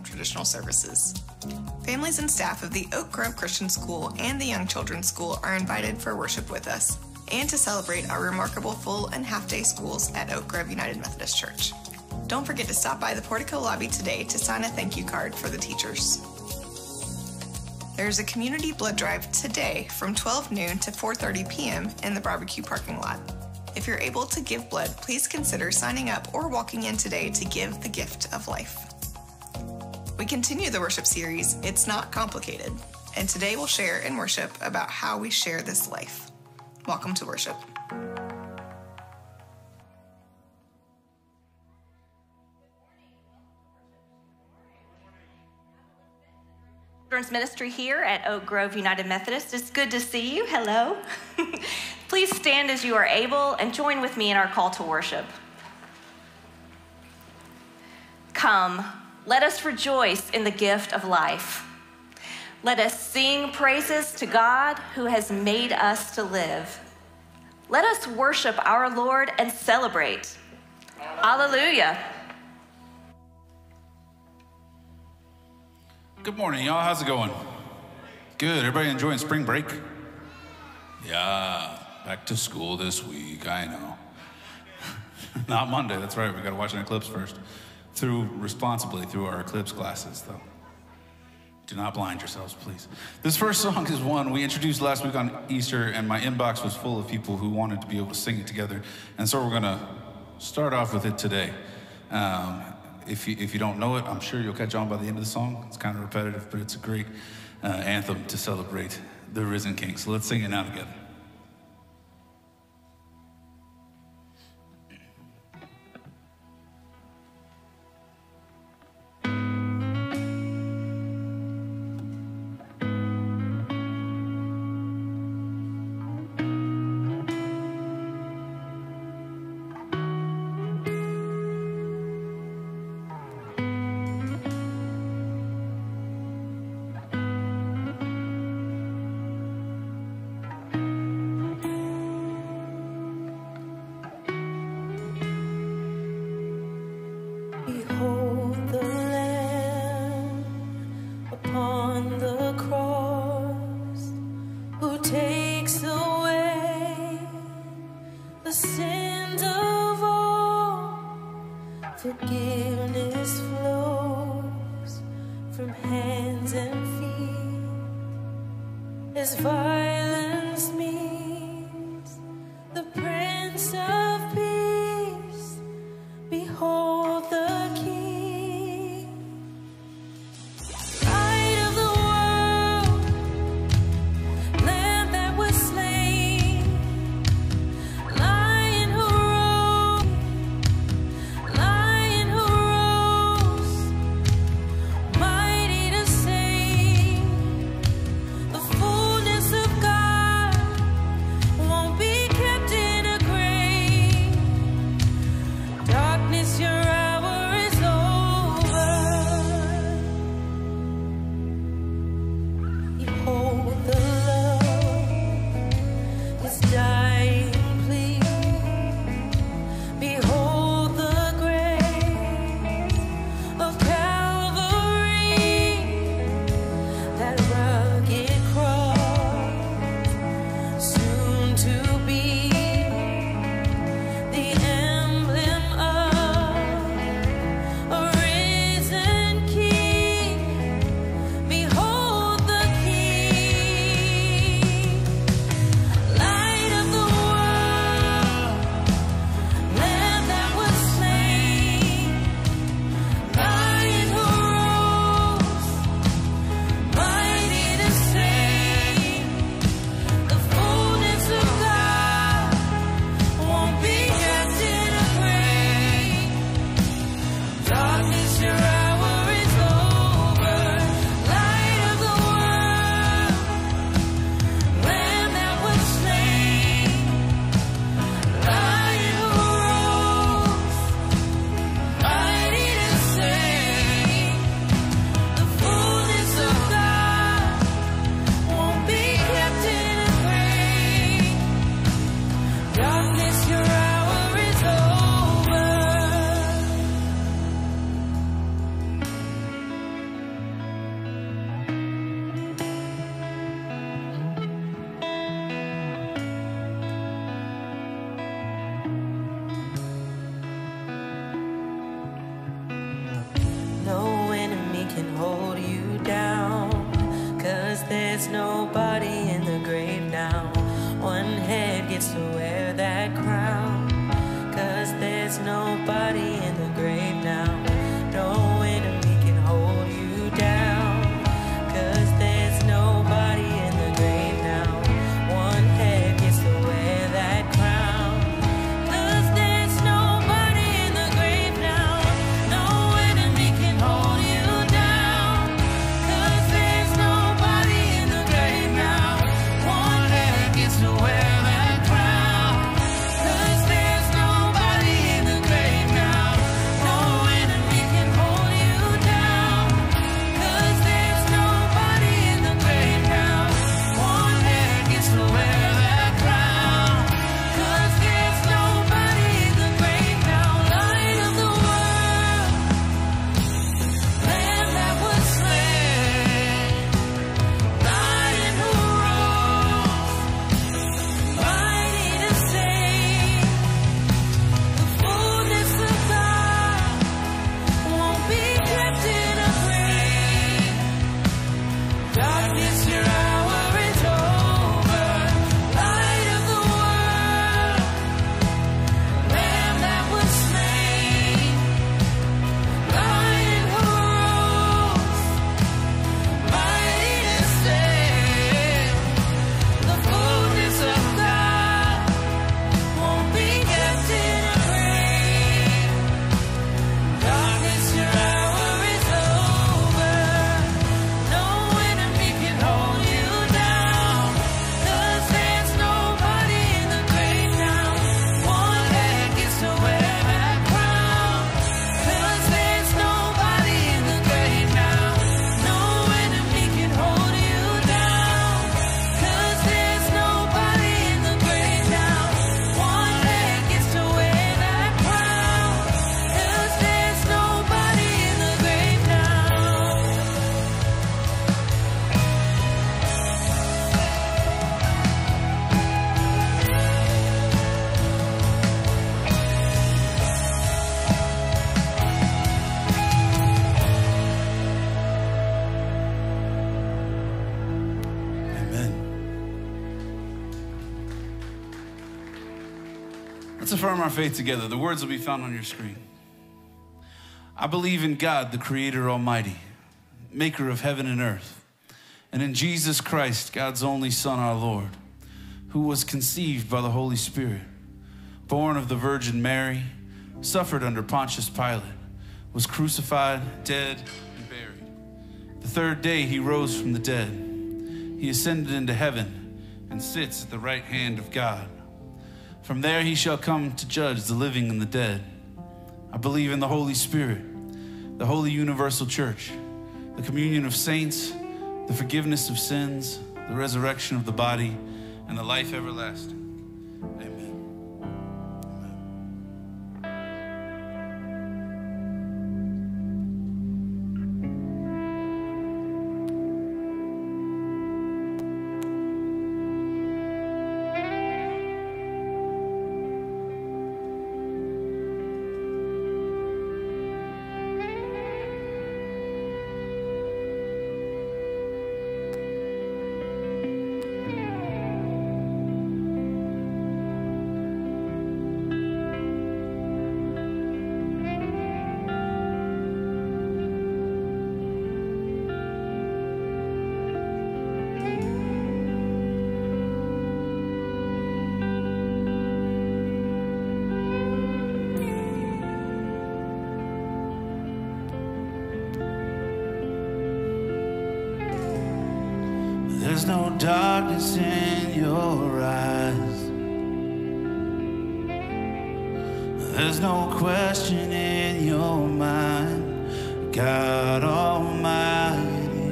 traditional services. Families and staff of the Oak Grove Christian School and the Young Children's School are invited for worship with us and to celebrate our remarkable full and half-day schools at Oak Grove United Methodist Church. Don't forget to stop by the Portico lobby today to sign a thank you card for the teachers. There's a community blood drive today from 12 noon to 4:30 p.m. in the barbecue parking lot. If you're able to give blood, please consider signing up or walking in today to give the gift of life. We continue the worship series, It's Not Complicated, and today we'll share in worship about how we share this life. Welcome to worship. Children's Ministry here at Oak Grove United Methodist. It's good to see you. Hello. Please stand as you are able and join with me in our call to worship. Come, let us rejoice in the gift of life. Let us sing praises to God who has made us to live. Let us worship our Lord and celebrate. Hallelujah. Good morning, y'all. How's it going? Good. Everybody enjoying spring break? Yeah, back to school this week. I know. Not Monday. That's right. We got to watch an eclipse first. Responsibly through our eclipse classes, though. Do not blind yourselves, please. This first song is one we introduced last week on Easter, and my inbox was full of people who wanted to be able to sing it together, and so we're going to start off with it today. If you don't know it, I'm sure you'll catch on by the end of the song. It's kind of repetitive, but it's a great anthem to celebrate the risen King. So let's sing it now together. Forgiveness flows from hands and feet as violence meets the Prince of Peace. Behold the King, Light of the world, Lamb that was slain, Lion who rose, Lion who rose, mighty to save, the fullness of God. our faith together. The words will be found on your screen. I believe in God, the Creator Almighty, maker of heaven and earth, and in Jesus Christ, God's only Son, our Lord, who was conceived by the Holy Spirit, born of the Virgin Mary, suffered under Pontius Pilate, was crucified, dead, and buried. The third day he rose from the dead. He ascended into heaven and sits at the right hand of God. From there he shall come to judge the living and the dead. I believe in the Holy Spirit, the holy universal church, the communion of saints, the forgiveness of sins, the resurrection of the body, and the life everlasting. Amen. There's no darkness in your eyes. There's no question in your mind. God Almighty,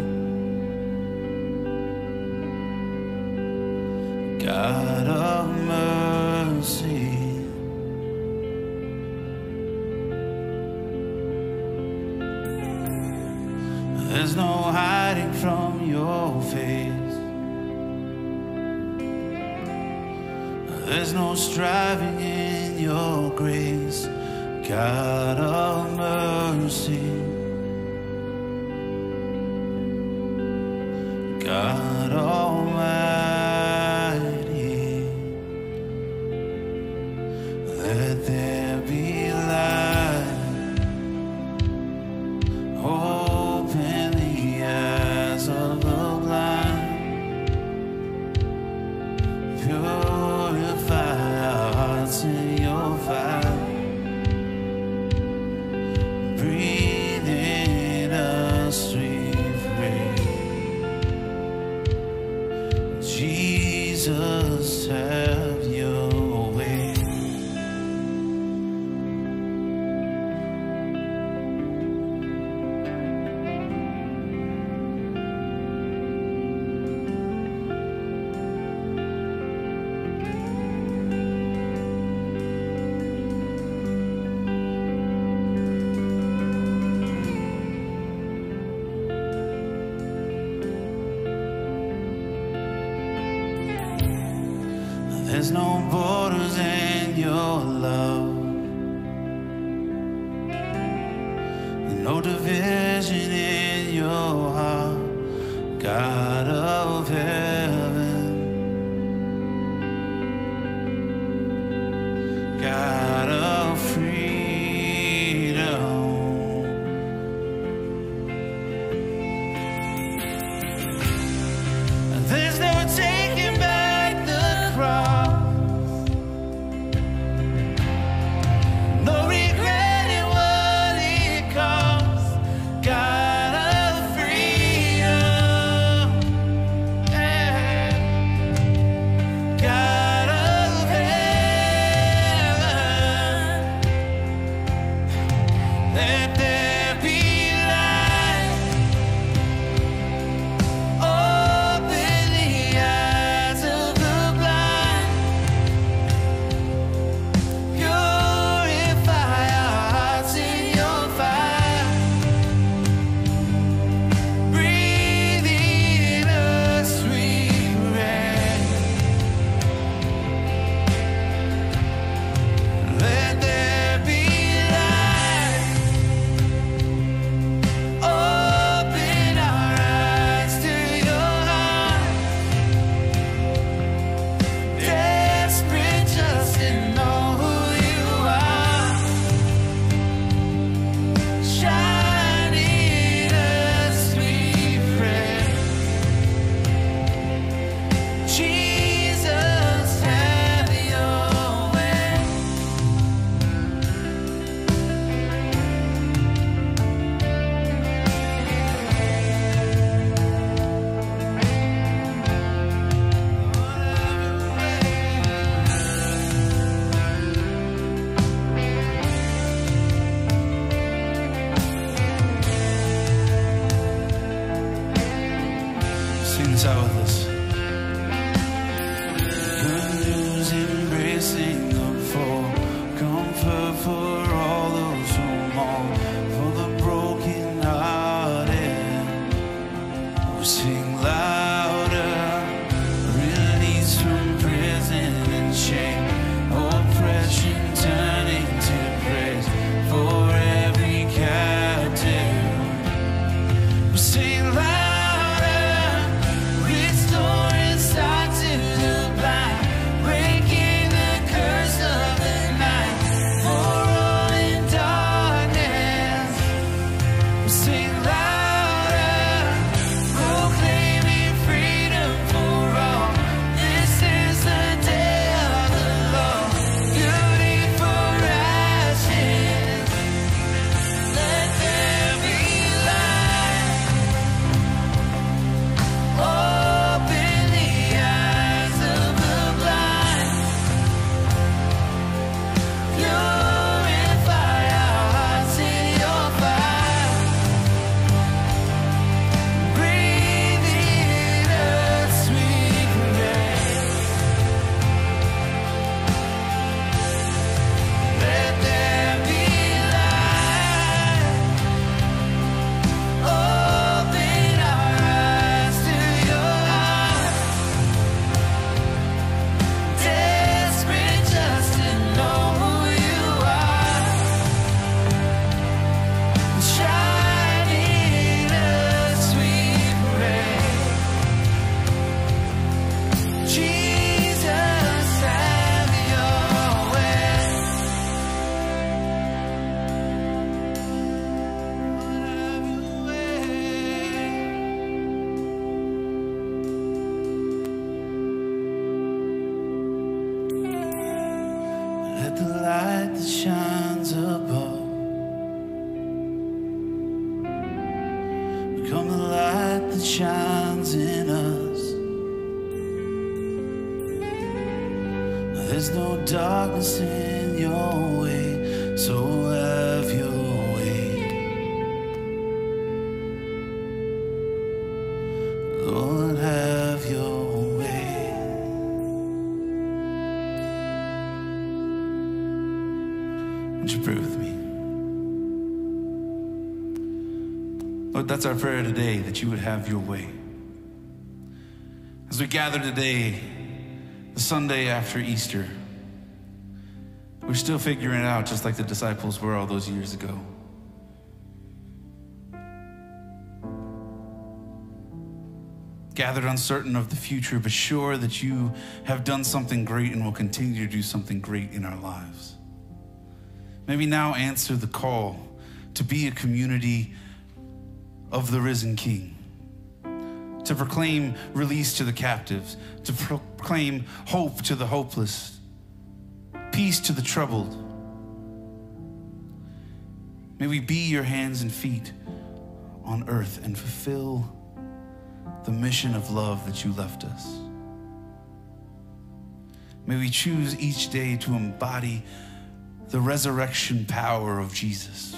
God of mercy, there's no hiding from your face. There's no striving in your grace, God of mercy, God Almighty. Let there be light. Open the eyes of the blind. Purify our hearts in your fire. Breathe in us sweet rain. Jesus, have your way. There's no borders in your love, no division in your heart, God of heaven, God of freedom. There's no taking back the cross. No regretting what it cost. God of freedom. Yeah. Sing this out with us. Good news embracing the full comfort for all those who mourn, for the broken hearted. We sing louder, release from prison and shame, oppression turning to praise for every captive. We sing louder, restoring sight to the blind, breaking the curse of the night for all in darkness. We sing louder, proclaiming freedom for all. This is the day of the Lord, beauty for ashes. Let there be light. Open the eyes of the blind. Purify our hearts in your fire. Breathe in us, we pray. Let there be light. Open our eyes to your heart. Desperate just to know who you are. Shine in us, we pray. Jesus, have your way. Have your way. Let the light that shines above become the light that shines in us. There's no darkness in your way, so have your way. Lord, have your way. Would you pray with me? Lord, that's our prayer today, that you would have your way. As we gather today, the Sunday after Easter, we're still figuring it out, just like the disciples were all those years ago. Gathered uncertain of the future, but sure that you have done something great and will continue to do something great in our lives. Maybe now answer the call to be a community of the risen King, to proclaim release to the captives, to proclaim hope to the hopeless, peace to the troubled. May we be your hands and feet on earth and fulfill the mission of love that you left us. May we choose each day to embody the resurrection power of Jesus,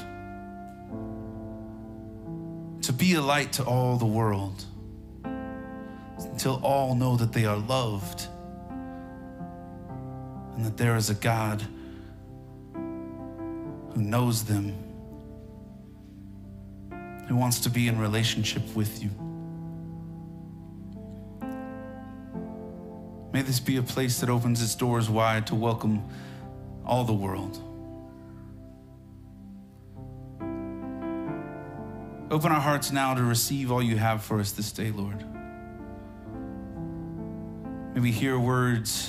to be a light to all the world, until all know that they are loved and that there is a God who knows them, who wants to be in relationship with you. May this be a place that opens its doors wide to welcome all the world. Open our hearts now to receive all you have for us this day, Lord. May we hear words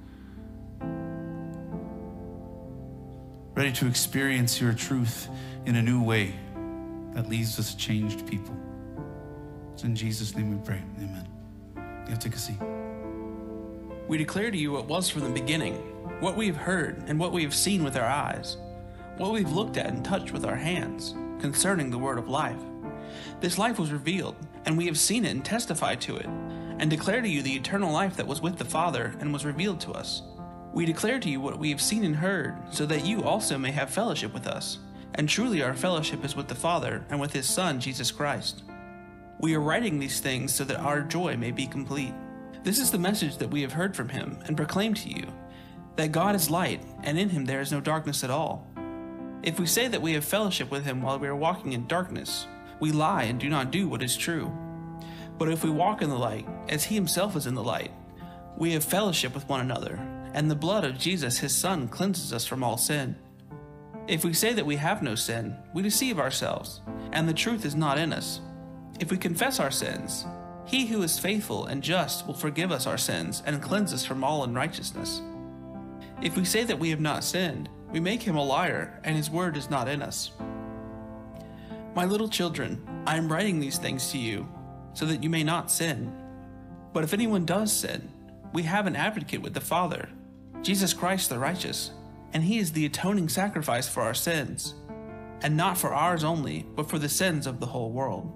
ready to experience your truth in a new way that leaves us changed people. It's in Jesus' name we pray. Amen. You have to take a seat. We declare to you what was from the beginning, what we have heard and what we have seen with our eyes, what we've looked at and touched with our hands, concerning the word of life. This life was revealed, and we have seen it and testified to it, and declare to you the eternal life that was with the Father and was revealed to us. We declare to you what we have seen and heard, so that you also may have fellowship with us. And truly our fellowship is with the Father and with his Son, Jesus Christ. We are writing these things so that our joy may be complete. This is the message that we have heard from him and proclaim to you, that God is light, and in him there is no darkness at all. If we say that we have fellowship with him while we are walking in darkness, we lie and do not do what is true. But if we walk in the light, as he himself is in the light, we have fellowship with one another, and the blood of Jesus his Son cleanses us from all sin. If we say that we have no sin, we deceive ourselves, and the truth is not in us. If we confess our sins, he who is faithful and just will forgive us our sins and cleanse us from all unrighteousness. If we say that we have not sinned, we make him a liar, and his word is not in us. My little children, I am writing these things to you, so that you may not sin. But if anyone does sin, we have an advocate with the Father, Jesus Christ the righteous, and he is the atoning sacrifice for our sins, and not for ours only, but for the sins of the whole world.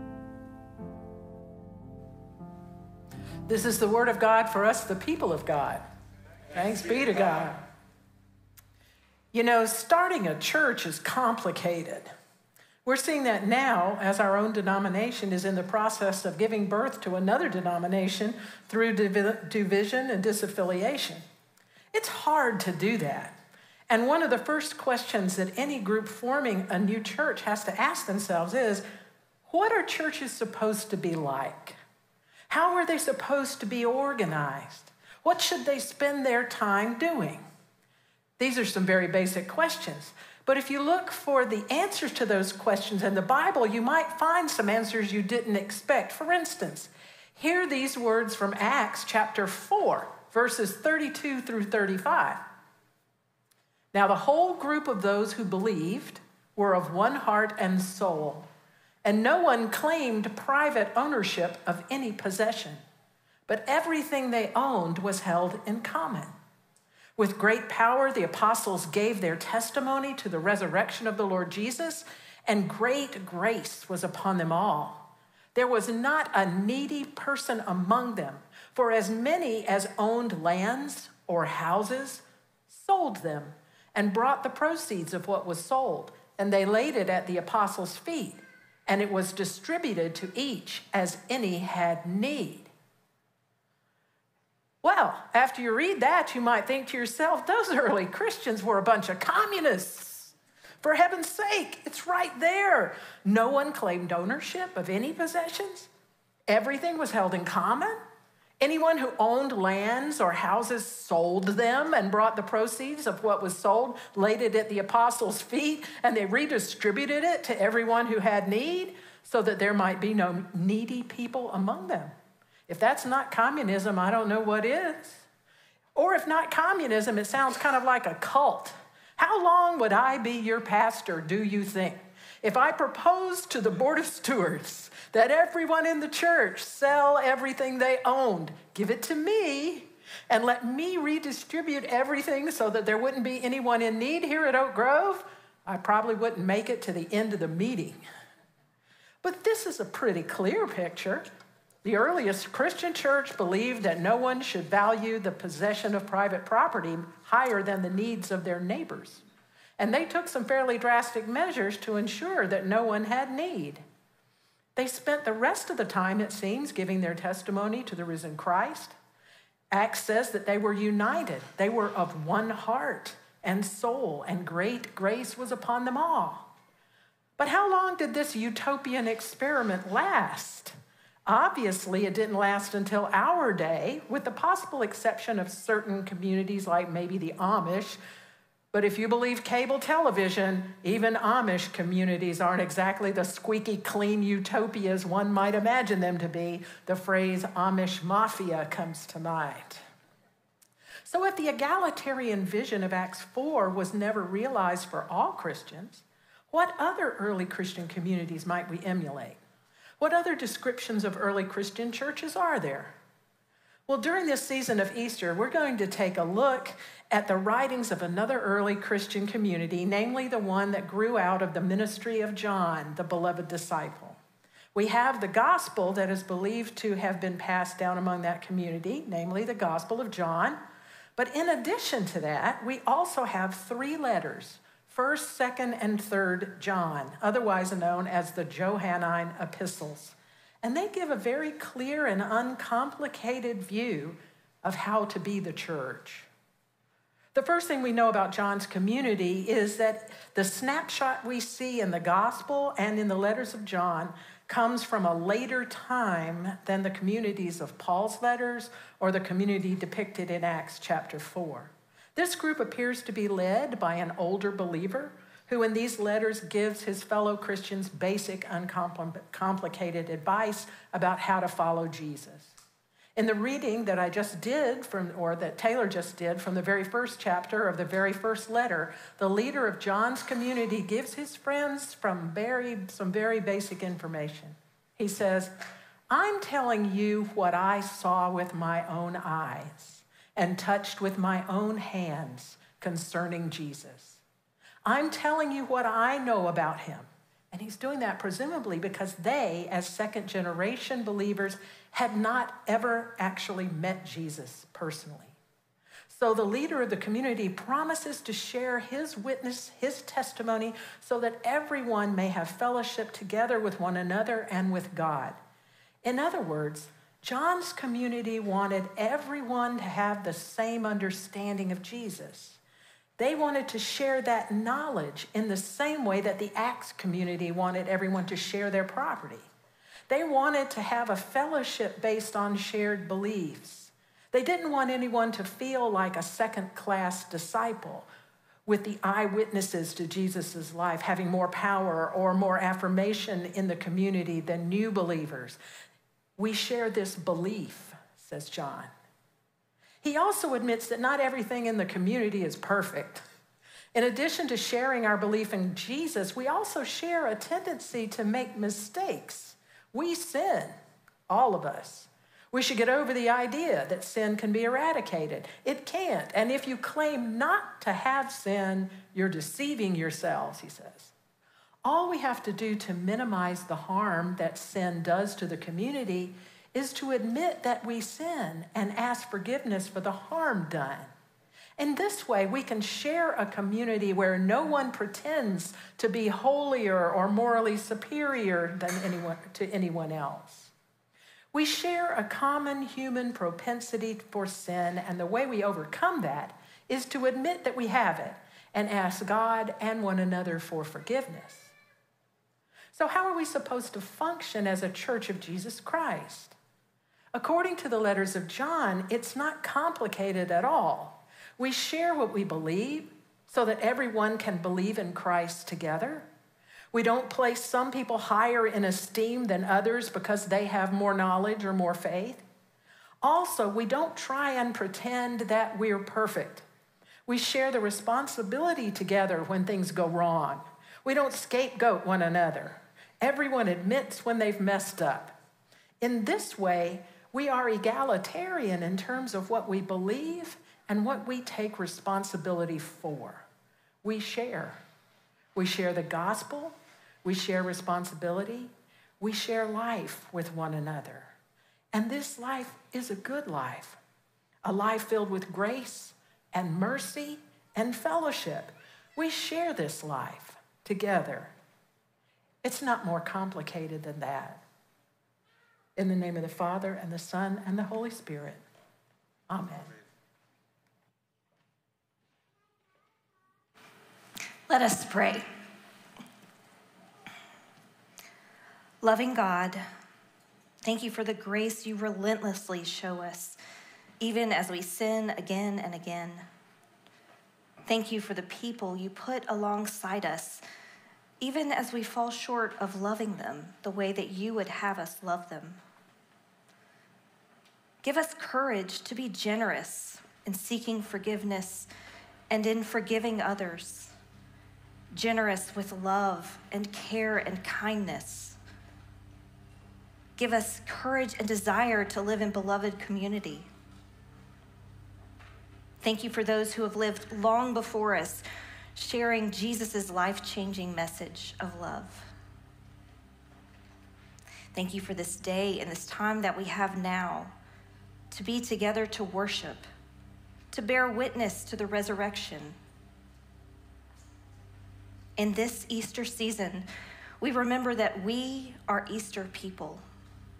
This is the word of God for us, the people of God. Thanks be to God. You know, starting a church is complicated. We're seeing that now as our own denomination is in the process of giving birth to another denomination through division and disaffiliation. It's hard to do that. And one of the first questions that any group forming a new church has to ask themselves is, what are churches supposed to be like? How are they supposed to be organized? What should they spend their time doing? These are some very basic questions. But if you look for the answers to those questions in the Bible, you might find some answers you didn't expect. For instance, hear these words from Acts chapter 4, verses 32 through 35. Now the whole group of those who believed were of one heart and soul, and no one claimed private ownership of any possession, but everything they owned was held in common. With great power, the apostles gave their testimony to the resurrection of the Lord Jesus, and great grace was upon them all. There was not a needy person among them, for as many as owned lands or houses sold them and brought the proceeds of what was sold, and they laid it at the apostles' feet, and it was distributed to each as any had need. Well, after you read that, you might think to yourself, those early Christians were a bunch of communists. For heaven's sake, it's right there. No one claimed ownership of any possessions. Everything was held in common. Anyone who owned lands or houses sold them and brought the proceeds of what was sold, laid it at the apostles' feet, and they redistributed it to everyone who had need so that there might be no needy people among them. If that's not communism, I don't know what is. Or if not communism, it sounds kind of like a cult. How long would I be your pastor, do you think? If I proposed to the board of stewards that everyone in the church sell everything they owned, give it to me, and let me redistribute everything so that there wouldn't be anyone in need here at Oak Grove, I probably wouldn't make it to the end of the meeting. But this is a pretty clear picture. The earliest Christian church believed that no one should value the possession of private property higher than the needs of their neighbors. And they took some fairly drastic measures to ensure that no one had need. They spent the rest of the time, it seems, giving their testimony to the risen Christ. Acts says that they were united. They were of one heart and soul, and great grace was upon them all. But how long did this utopian experiment last? Obviously, it didn't last until our day, with the possible exception of certain communities like maybe the Amish. But if you believe cable television, even Amish communities aren't exactly the squeaky clean utopias one might imagine them to be. The phrase Amish mafia comes to mind. So if the egalitarian vision of Acts 4 was never realized for all Christians, what other early Christian communities might we emulate? What other descriptions of early Christian churches are there? Well, during this season of Easter, we're going to take a look at the writings of another early Christian community, namely the one that grew out of the ministry of John, the beloved disciple. We have the gospel that is believed to have been passed down among that community, namely the Gospel of John. But in addition to that, we also have 3 letters, 1st, 2nd, and 3rd John, otherwise known as the Johannine epistles. And they give a very clear and uncomplicated view of how to be the church. The first thing we know about John's community is that the snapshot we see in the gospel and in the letters of John comes from a later time than the communities of Paul's letters or the community depicted in Acts chapter 4. This group appears to be led by an older believer who in these letters gives his fellow Christians basic, uncomplicated advice about how to follow Jesus. In the reading that I just did that Taylor just did from the very first chapter of the very first letter, the leader of John's community gives his friends some very basic information. He says, I'm telling you what I saw with my own eyes and touched with my own hands concerning Jesus. I'm telling you what I know about him. And he's doing that presumably because they, as second-generation believers, had not ever actually met Jesus personally. So the leader of the community promises to share his witness, his testimony, so that everyone may have fellowship together with one another and with God. In other words, John's community wanted everyone to have the same understanding of Jesus. They wanted to share that knowledge in the same way that the Acts community wanted everyone to share their property. They wanted to have a fellowship based on shared beliefs. They didn't want anyone to feel like a second-class disciple with the eyewitnesses to Jesus' life having more power or more affirmation in the community than new believers. We share this belief, says John. He also admits that not everything in the community is perfect. In addition to sharing our belief in Jesus, we also share a tendency to make mistakes. We sin, all of us. We should get over the idea that sin can be eradicated. It can't. And if you claim not to have sin, you're deceiving yourselves, he says. All we have to do to minimize the harm that sin does to the community is to admit that we sin and ask forgiveness for the harm done. In this way, we can share a community where no one pretends to be holier or morally superior than anyone else. We share a common human propensity for sin, and the way we overcome that is to admit that we have it and ask God and one another for forgiveness. So how are we supposed to function as a church of Jesus Christ? According to the letters of John, it's not complicated at all. We share what we believe so that everyone can believe in Christ together. We don't place some people higher in esteem than others because they have more knowledge or more faith. Also, we don't try and pretend that we're perfect. We share the responsibility together when things go wrong. We don't scapegoat one another. Everyone admits when they've messed up. In this way, we are egalitarian in terms of what we believe and what we take responsibility for. We share. We share the gospel. We share responsibility. We share life with one another. And this life is a good life, a life filled with grace and mercy and fellowship. We share this life together. It's not more complicated than that. In the name of the Father, and the Son, and the Holy Spirit. Amen. Let us pray. Loving God, thank you for the grace you relentlessly show us, even as we sin again and again. Thank you for the people you put alongside us, even as we fall short of loving them the way that you would have us love them. Give us courage to be generous in seeking forgiveness and in forgiving others, generous with love and care and kindness. Give us courage and desire to live in beloved community. Thank you for those who have lived long before us, sharing Jesus' life-changing message of love. Thank you for this day and this time that we have now to be together to worship, to bear witness to the resurrection. In this Easter season, we remember that we are Easter people,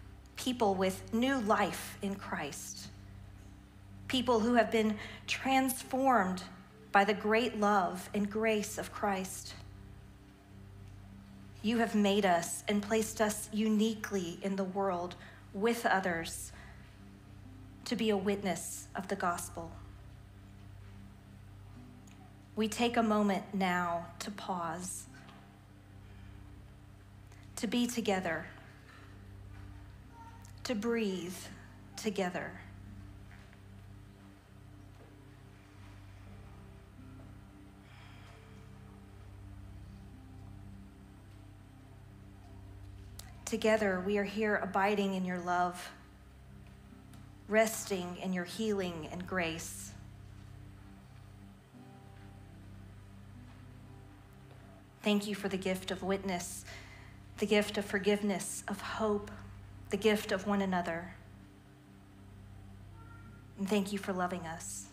people with new life in Christ, people who have been transformed by the great love and grace of Christ. You have made us and placed us uniquely in the world with others to be a witness of the gospel. We take a moment now to pause, to be together, to breathe together. Together, we are here abiding in your love, resting in your healing and grace. Thank you for the gift of witness, the gift of forgiveness, of hope, the gift of one another. And thank you for loving us.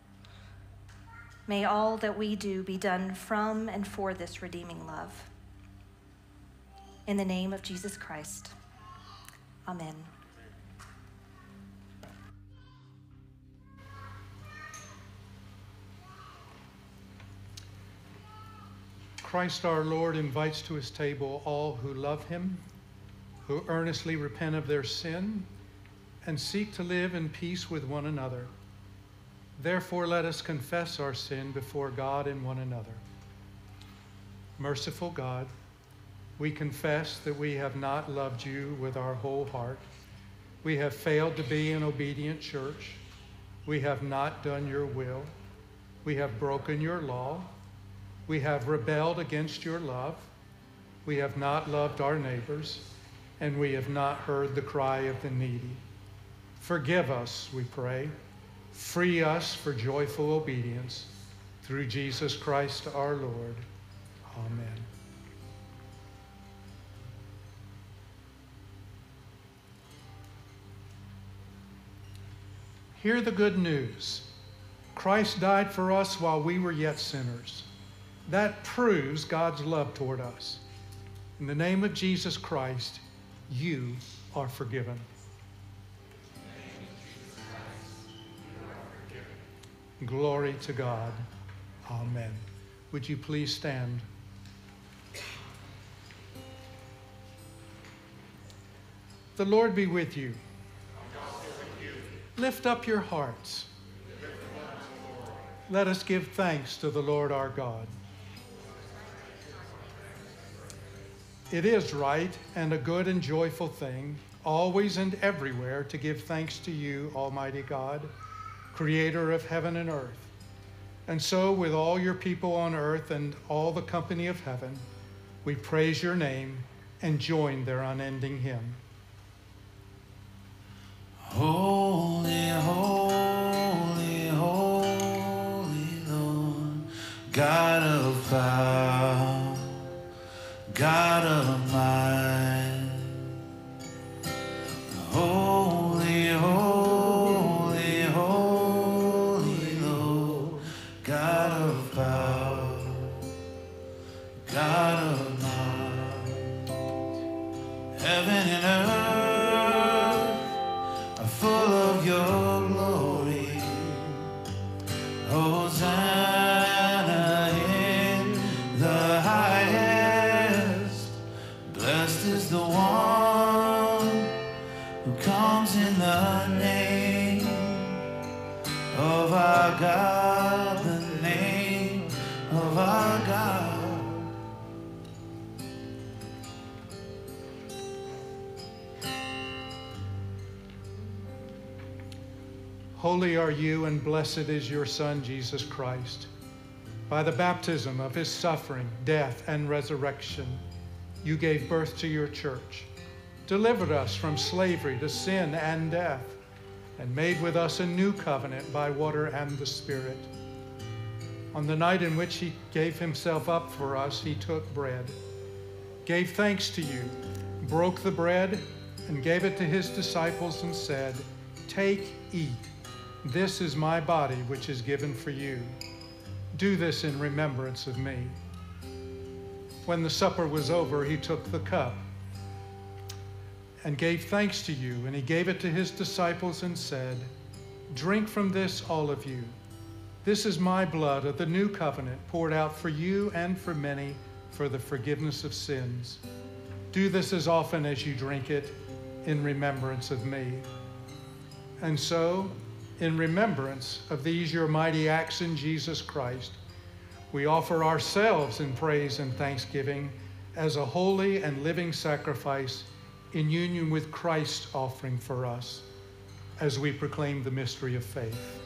May all that we do be done from and for this redeeming love. In the name of Jesus Christ, amen. Christ our Lord invites to his table all who love him, who earnestly repent of their sin, and seek to live in peace with one another. Therefore, let us confess our sin before God and one another. Merciful God, we confess that we have not loved you with our whole heart. We have failed to be an obedient church. We have not done your will. We have broken your law. We have rebelled against your love. We have not loved our neighbors, and we have not heard the cry of the needy. Forgive us, we pray. Free us for joyful obedience. Through Jesus Christ our Lord. Amen. Hear the good news. Christ died for us while we were yet sinners. That proves God's love toward us. In the name of Jesus Christ, you are forgiven. Glory to God. Amen. Would you please stand? The Lord be with you. Lift up your hearts. Let us give thanks to the Lord our God. It is right and a good and joyful thing, always and everywhere, to give thanks to you, Almighty God, creator of heaven and earth. And so, with all your people on earth and all the company of heaven, we praise your name and join their unending hymn. Holy, holy, holy Lord, God of power, God of might. Holy, holy, holy Lord, God of power, God of might. Heaven and earth full of your glory. Hosanna in the highest. Blessed is the one who comes in the name of our God, the name of our God. Holy are you, and blessed is your Son, Jesus Christ. By the baptism of his suffering, death, and resurrection, you gave birth to your church, delivered us from slavery to sin and death, and made with us a new covenant by water and the Spirit. On the night in which he gave himself up for us, he took bread, gave thanks to you, broke the bread, and gave it to his disciples and said, "Take, eat. This is my body, which is given for you. Do this in remembrance of me." When the supper was over, he took the cup. and gave thanks to you, and he gave it to his disciples and said, "Drink from this, all of you. This is my blood of the new covenant, poured out for you and for many for the forgiveness of sins. Do this as often as you drink it in remembrance of me." And so, in remembrance of these your mighty acts in Jesus Christ, we offer ourselves in praise and thanksgiving as a holy and living sacrifice in union with Christ's offering for us as we proclaim the mystery of faith.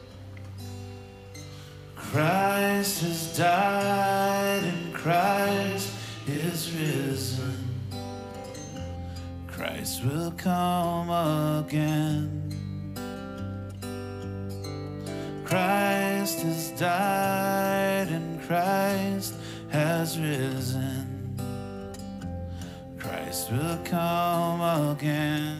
Christ has died and Christ is risen. Christ will come again. Christ has died and Christ has risen. Christ will come again.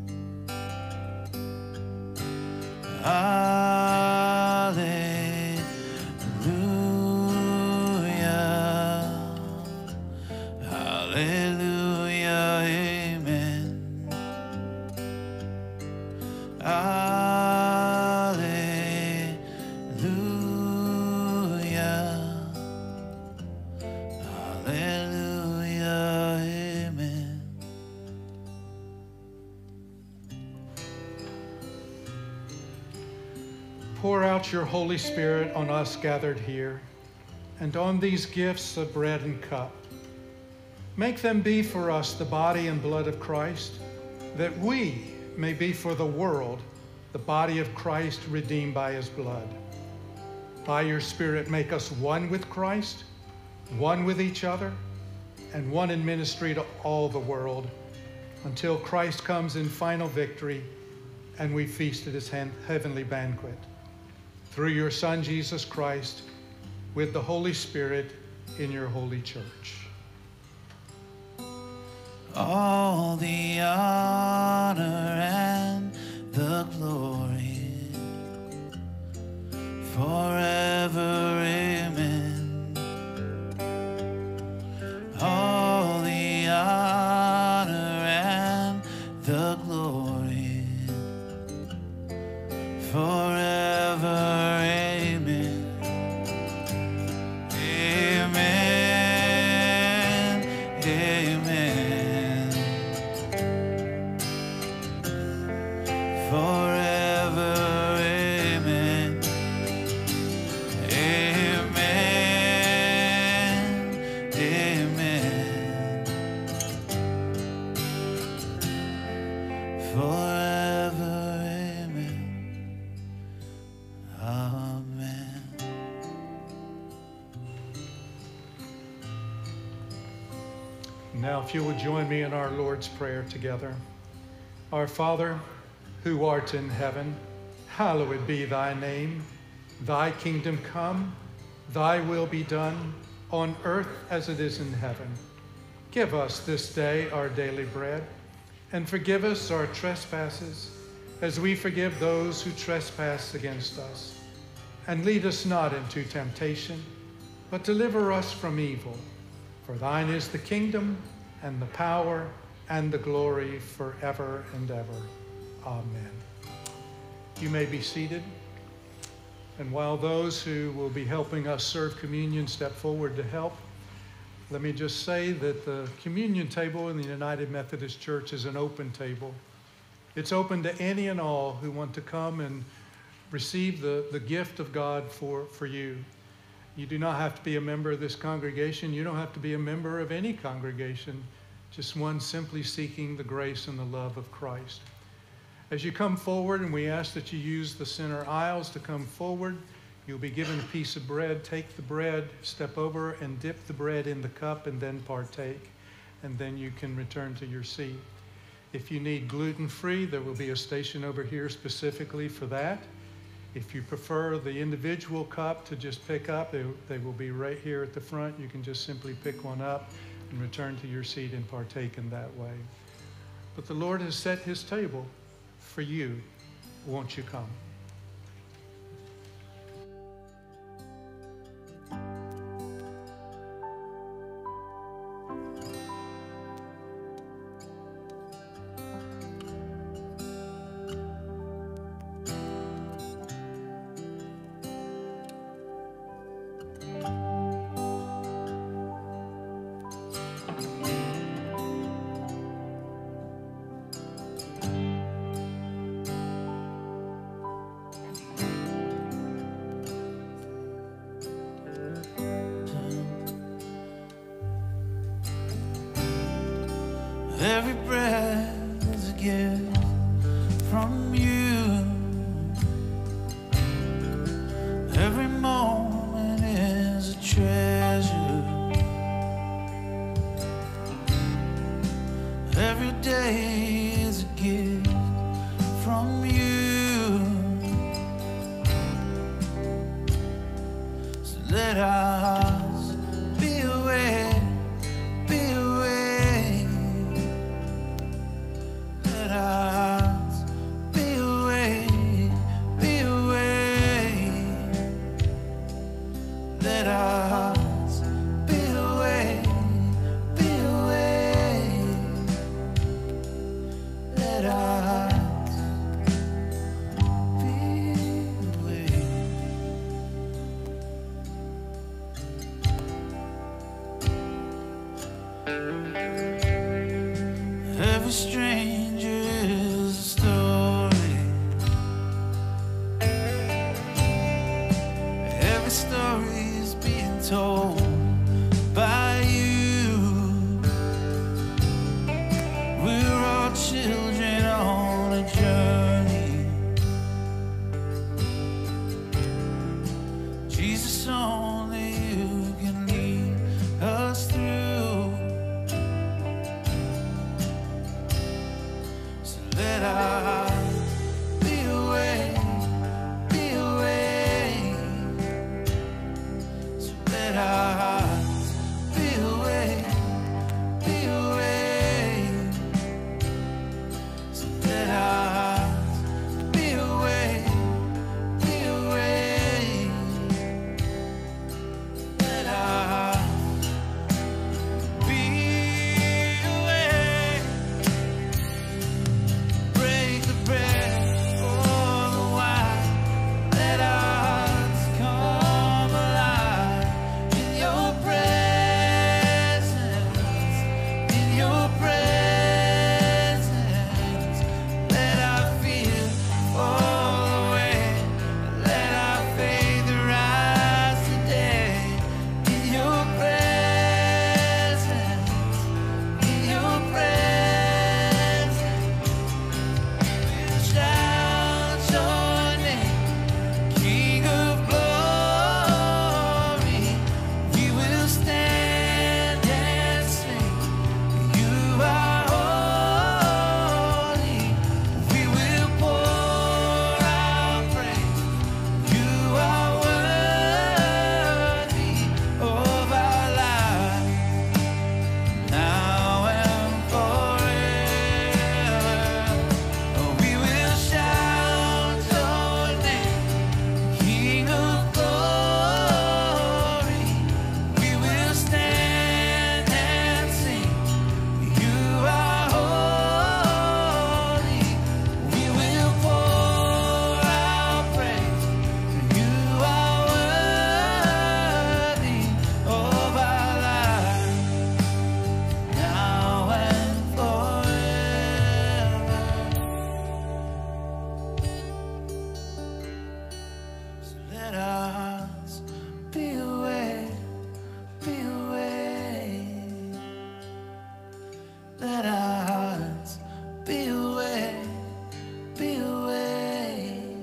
Hallelujah. Hallelujah. Amen. Pour out your Holy Spirit on us gathered here, and on these gifts of bread and cup. Make them be for us the body and blood of Christ, that we may be for the world the body of Christ redeemed by his blood. By your Spirit, make us one with Christ, one with each other, and one in ministry to all the world, until Christ comes in final victory and we feast at his heavenly banquet. Through your Son, Jesus Christ, with the Holy Spirit in your holy church. All the honor and the glory forever, amen. All the honor and the glory forever, amen. Amen, amen. Forever, amen. Amen, amen. Forever, amen. Amen. Now, if you would join me in our Lord's Prayer together. Our Father, who art in heaven, hallowed be thy name. Thy kingdom come, thy will be done, on earth as it is in heaven. Give us this day our daily bread, and forgive us our trespasses, as we forgive those who trespass against us. And lead us not into temptation, but deliver us from evil. For thine is the kingdom, and the power, and the glory forever and ever. Amen. You may be seated. And while those who will be helping us serve communion step forward to help, let me just say that the communion table in the United Methodist Church is an open table. It's open to any and all who want to come and receive the gift of God for you. You do not have to be a member of this congregation. You don't have to be a member of any congregation, just one simply seeking the grace and the love of Christ. As you come forward, and we ask that you use the center aisles to come forward, you'll be given a piece of bread. Take the bread, step over and dip the bread in the cup, and then partake. And then you can return to your seat. If you need gluten-free, there will be a station over here specifically for that. If you prefer the individual cup to just pick up, they will be right here at the front. You can just simply pick one up and return to your seat and partake in that way. But the Lord has set his table for you. Won't you come? Every breath is a gift from you. Every moment is a treasure. Every day is a gift from you. So let our hearts be aware, be aware. Let our hearts be aware, be aware. Let our hearts be aware, be aware. Let our hearts be aware. Every stranger is a story. Every story is being told by you. We're all children on a journey. Jesus, only you can lead us through. So let our hearts be aware, be aware. So let our hearts be aware, be aware. So let our hearts be aware, be aware. Let our hearts be aware. Break the bread for the wine. Let our hearts come alive in your presence, in your presence. Let our fear fall away. Let our faith rise today in your presence, in your presence. We'll shout your name, King of glory. We will stand and sing. You are holy. We will pour out praise. You are worthy of our lives, now and forever. We will shout your name, King of glory. We will stand and sing. You are holy. We will pour out praise. You are worthy of our lives, now and forever. So let our hearts be aware, be aware. Let our hearts be aware, be aware.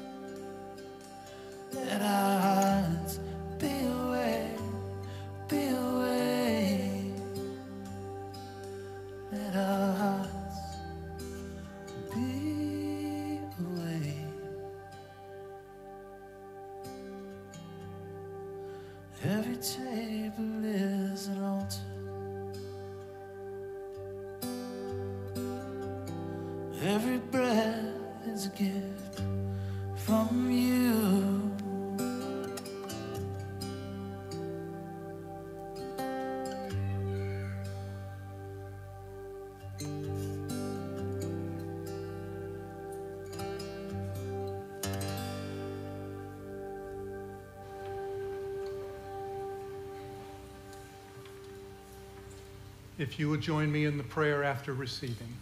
Let our hearts be aware, be aware. Let our hearts be aware. Every table is an altar. Every breath is a gift from you. If you would join me in the prayer after receiving.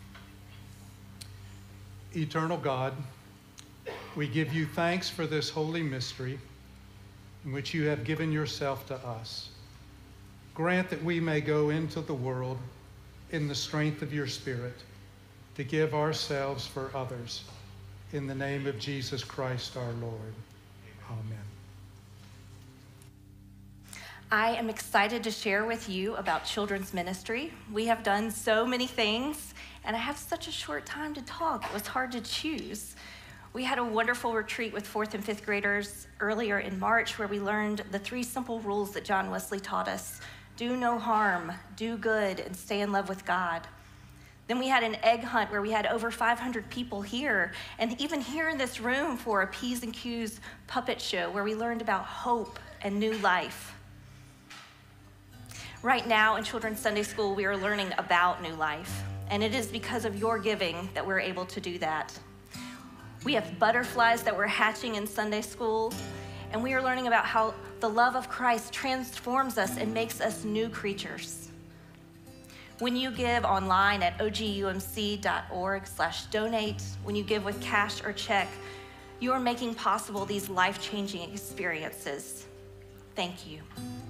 Eternal God, we give you thanks for this holy mystery in which you have given yourself to us. Grant that we may go into the world in the strength of your Spirit to give ourselves for others. In the name of Jesus Christ our Lord. Amen. I am excited to share with you about children's ministry. We have done so many things, and I have such a short time to talk. It was hard to choose. We had a wonderful retreat with 4th and 5th graders earlier in March where we learned the 3 simple rules that John Wesley taught us. Do no harm, do good, and stay in love with God. Then we had an egg hunt where we had over 500 people here, and even here in this room for a P's and Q's puppet show where we learned about hope and new life. Right now in Children's Sunday School, we are learning about new life, and it is because of your giving that we're able to do that. We have butterflies that we're hatching in Sunday School, and we are learning about how the love of Christ transforms us and makes us new creatures. When you give online at ogumc.org/donate, when you give with cash or check, you are making possible these life-changing experiences. Thank you.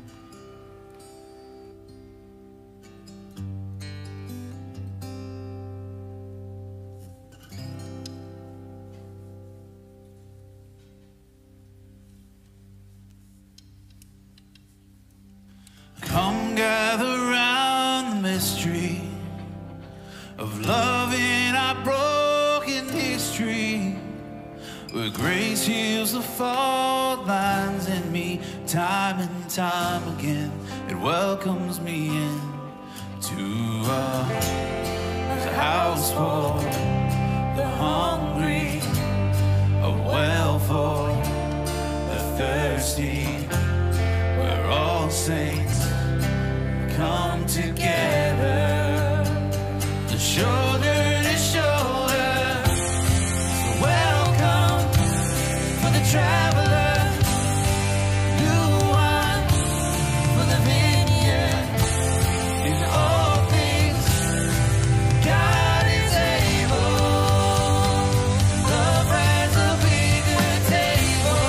Come gather round the mystery of love in our broken history, where grace heals the fault lines in me. Time and time again, it welcomes me in to a house for the hungry, a well for the thirsty, where all saints come together, the shoulder to shoulder. So welcome for the traveler, new one for the vineyard. In all things, God is able. Love has a bigger table.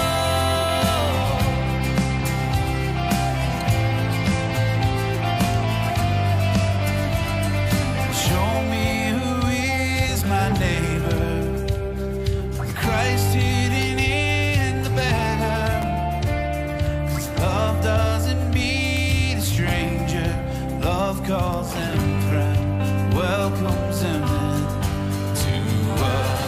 Show me who is my neighbor, Christ hidden in the banner. 'Cause love doesn't meet a stranger, love calls him friend, welcomes him into a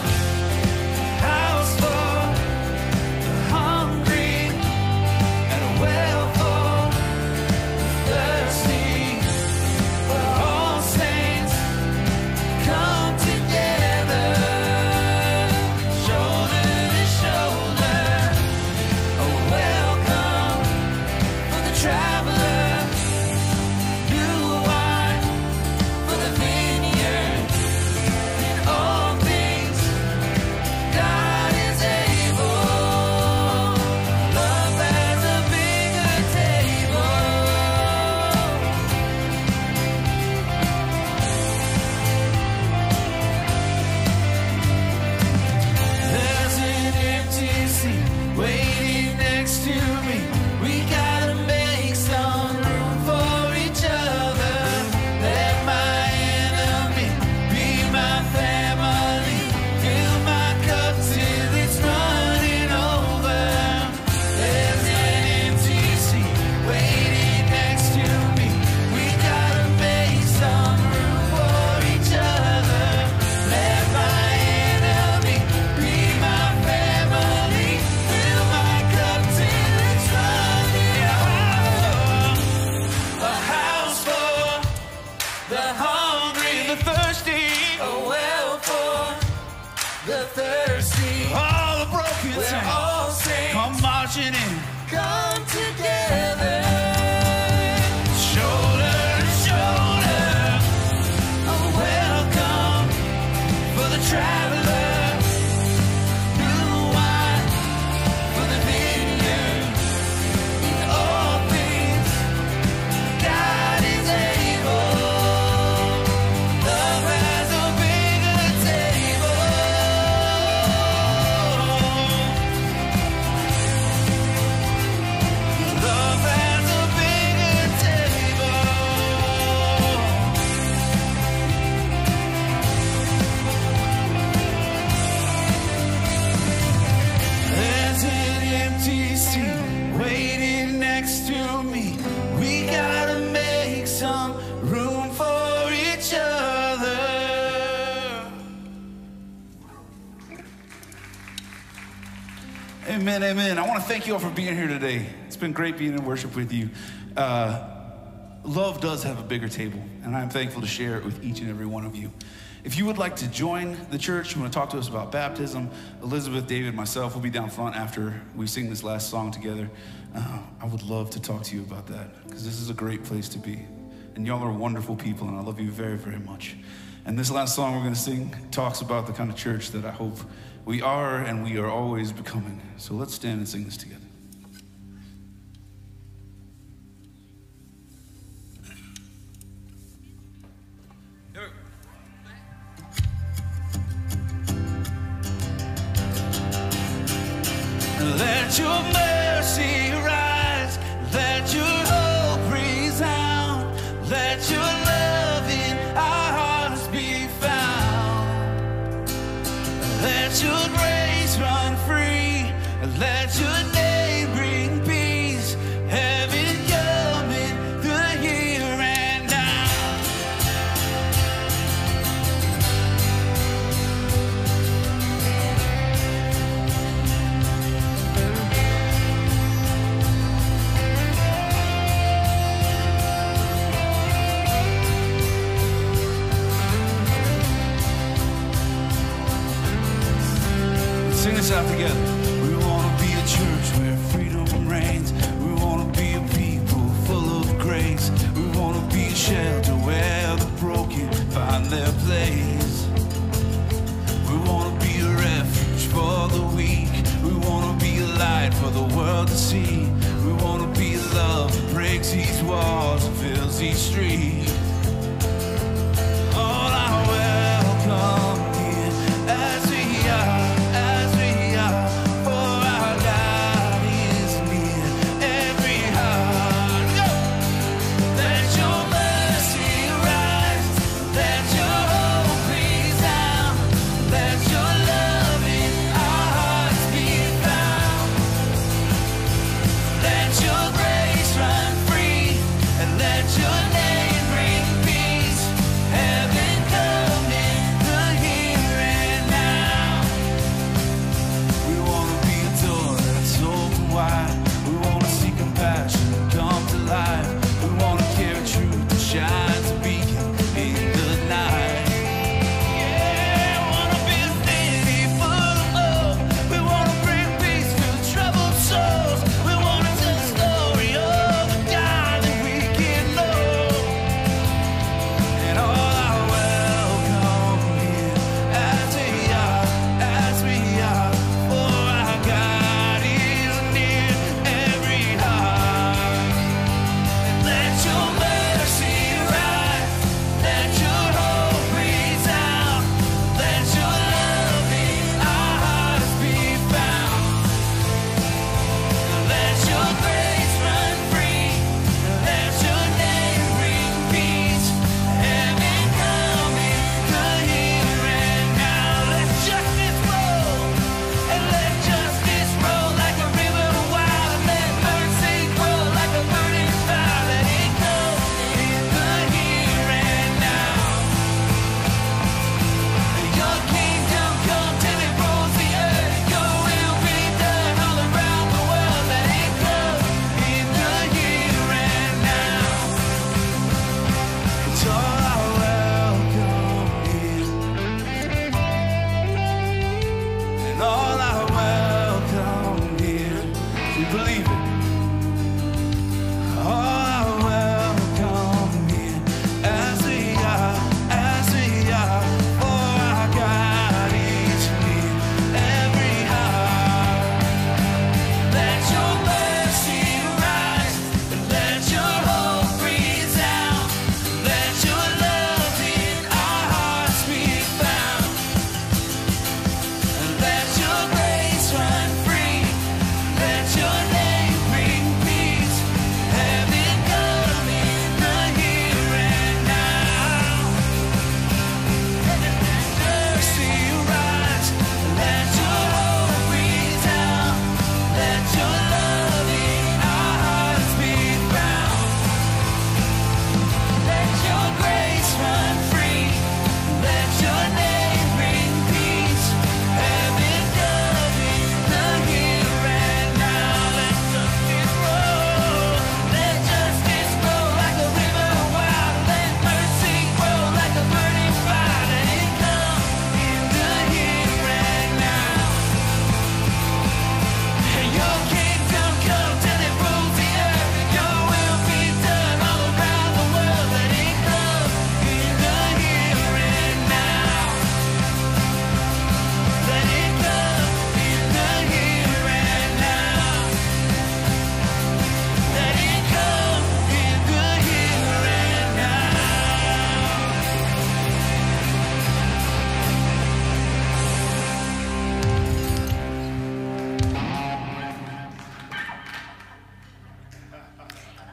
house for the hungry and a well for the thirsty, where all saints come together, shoulder to shoulder. A welcome for the traveler, new wine for the vineyard. In all things, God is able. Love has a bigger table. There's an empty seat waiting next to me. We gotta make some room for each other. Let my enemy be my family. Fill my cup till it's running over. There's an empty seat waiting next to me. We gotta make some room for each other. Let my enemy be my family. Fill my cup till it's running over. A house for the hungry, the thirsty, a well for the thirsty, all the broken saints, all saints come marching in, come together, shoulder to shoulder. A welcome for the traveler, new wine for the vineyard. In all things, God is able. Love has a bigger table. Amen, amen. I want to thank you all for being here today. It's been great being in worship with you. Love does have a bigger table, and I'm thankful to share it with each and every one of you. If you would like to join the church, you want to talk to us about baptism, Elizabeth, David, myself will be down front after we sing this last song together. I would love to talk to you about that, because this is a great place to be. And y'all are wonderful people, and I love you very, very much. And this last song we're going to sing talks about the kind of church that I hope we are and we are always becoming. So let's stand and sing this together. Let your mercy rise, let your hope resound, let your love in our hearts be found. Let your grace run free, let your name bring peace, heaven come in the here and now. Sing this out together. We want to be a church where freedom reigns. We want to be a people full of grace. We want to be a shelter where the broken find their place. We want to be a refuge for the weak. We want to be a light for the world to see. We want to be a love that breaks these walls and fills these streets. All I welcome here as we are. For our God is near every heart. Go! Let your mercy rise, let your hope resound, let your love in our hearts be found. Let your grace run free, and let your name bring peace. Heaven come in the here and now. We want to be a door that's open wide. We want to see compassion come to life. We want to carry truth that shines a beacon in the night. Yeah, we want to be a city full of hope. We want to bring peace to troubled souls. We want to tell the story of the God that we can know.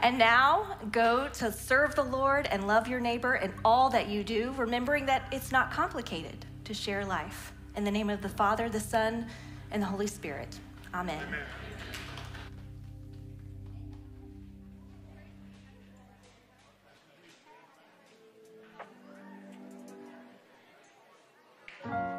And now go to serve the Lord and love your neighbor in all that you do, remembering that it's not complicated to share life. In the name of the Father, the Son, and the Holy Spirit. Amen. Amen.